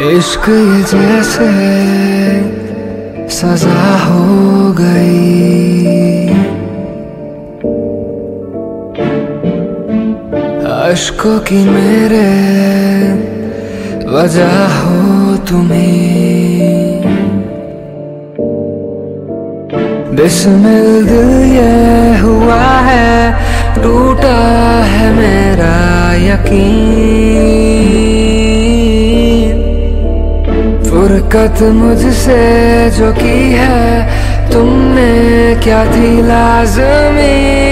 इश्क ये जैसे सजा हो गई, अश्कों की मेरे वजह हो तुम्हें। बिस्मिल दिल ये हुआ है, टूटा है मेरा यकीन। फुरकत मुझसे जो की है तुमने, क्या थी लाज़मी।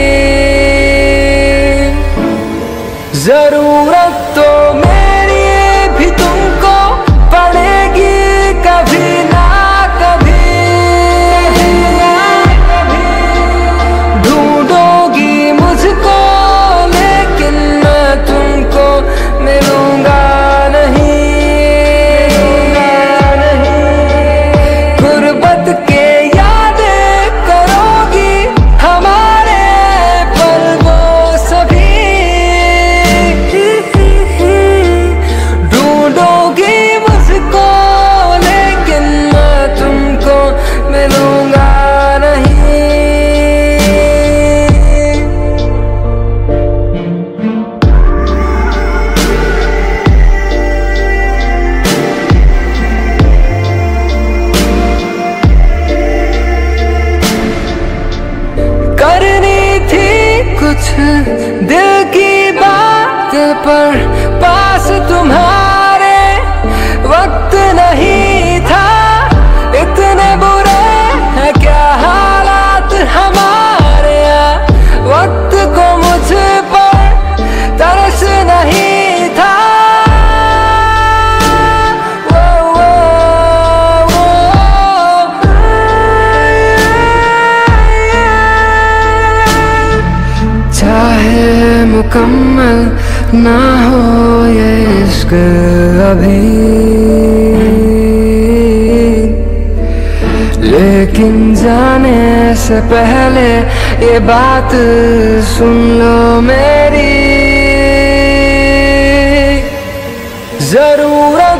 जरूरत तो मेरी भी तुमको पड़ेगी कभी ना कभी। ढूंढोगी मुझको लेकिन मैं तुमको मिलूंगा नहीं। गुर्बत के यादें करोगी हमारे पल वो सभी। ढूंढोगी मुझको लेकिन मैं तुमको मिलूंगा नहीं। करनी थी कुछ दिल की बात पर पास तुम्हारे वक्त नहीं था। इतने बुरे हैं क्या हालात हमारे यहाँ, वक्त को मुझ पर तरस नहीं था। चाहे मुकम्मल ना हो ये इश्क अभी, लेकिन जाने से पहले ये बात सुन लो मेरी। जरूरत